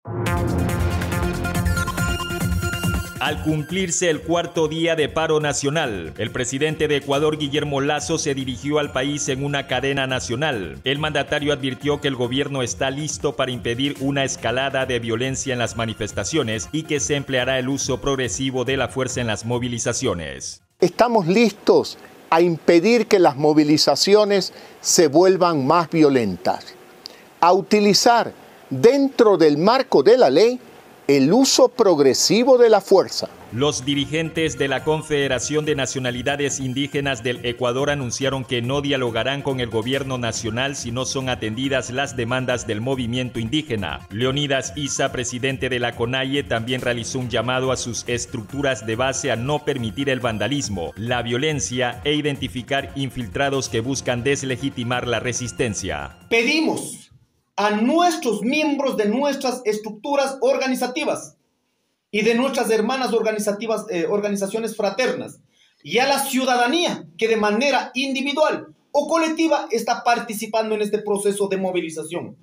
Al cumplirse el cuarto día de paro nacional, el presidente de Ecuador, Guillermo Lasso, se dirigió al país en una cadena nacional. El mandatario advirtió que el gobierno está listo para impedir una escalada de violencia en las manifestaciones y que se empleará el uso progresivo de la fuerza en las movilizaciones. Estamos listos a impedir que las movilizaciones se vuelvan más violentas, a utilizar dentro del marco de la ley el uso progresivo de la fuerza. Los dirigentes de la Confederación de Nacionalidades Indígenas del Ecuador anunciaron que no dialogarán con el gobierno nacional si no son atendidas las demandas del movimiento indígena. Leonidas Issa, presidente de la CONAIE, también realizó un llamado a sus estructuras de base a no permitir el vandalismo, la violencia e identificar infiltrados que buscan deslegitimar la resistencia. Pedimos a nuestros miembros de nuestras estructuras organizativas y de nuestras hermanas organizaciones fraternas y a la ciudadanía que de manera individual o colectiva está participando en este proceso de movilización.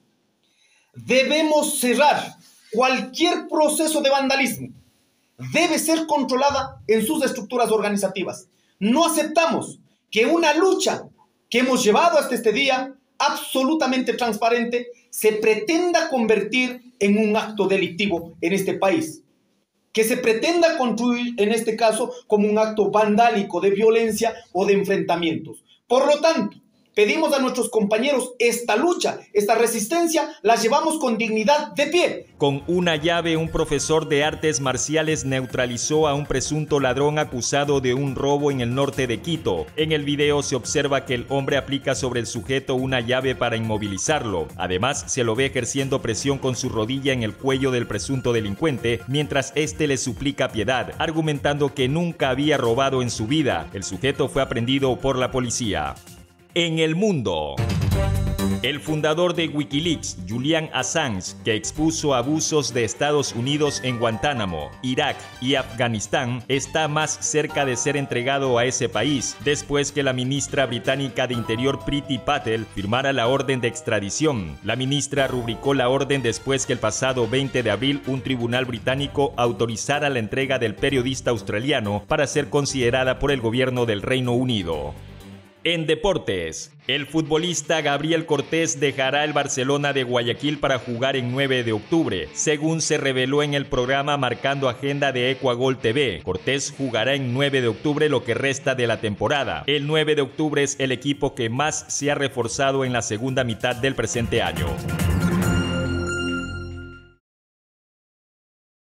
Debemos cerrar cualquier proceso de vandalismo. Debe ser controlada en sus estructuras organizativas. No aceptamos que una lucha que hemos llevado hasta este día, absolutamente transparente, se pretenda convertir en un acto delictivo en este país, que se pretenda construir en este caso como un acto vandálico de violencia o de enfrentamientos. Por lo tanto, pedimos a nuestros compañeros esta lucha, esta resistencia, la llevamos con dignidad de pie. Con una llave, un profesor de artes marciales neutralizó a un presunto ladrón acusado de un robo en el norte de Quito. En el video se observa que el hombre aplica sobre el sujeto una llave para inmovilizarlo. Además, se lo ve ejerciendo presión con su rodilla en el cuello del presunto delincuente, mientras este le suplica piedad, argumentando que nunca había robado en su vida. El sujeto fue aprehendido por la policía. En el mundo, el fundador de Wikileaks, Julian Assange, que expuso abusos de Estados Unidos en Guantánamo, Irak y Afganistán, está más cerca de ser entregado a ese país, después que la ministra británica de Interior Priti Patel firmara la orden de extradición. La ministra rubricó la orden después que el pasado 20 de abril un tribunal británico autorizara la entrega del periodista australiano para ser considerada por el gobierno del Reino Unido. En deportes, el futbolista Gabriel Cortés dejará el Barcelona de Guayaquil para jugar en 9 de octubre, según se reveló en el programa Marcando Agenda de Ecuagol TV. Cortés jugará en 9 de octubre lo que resta de la temporada. El 9 de octubre es el equipo que más se ha reforzado en la segunda mitad del presente año.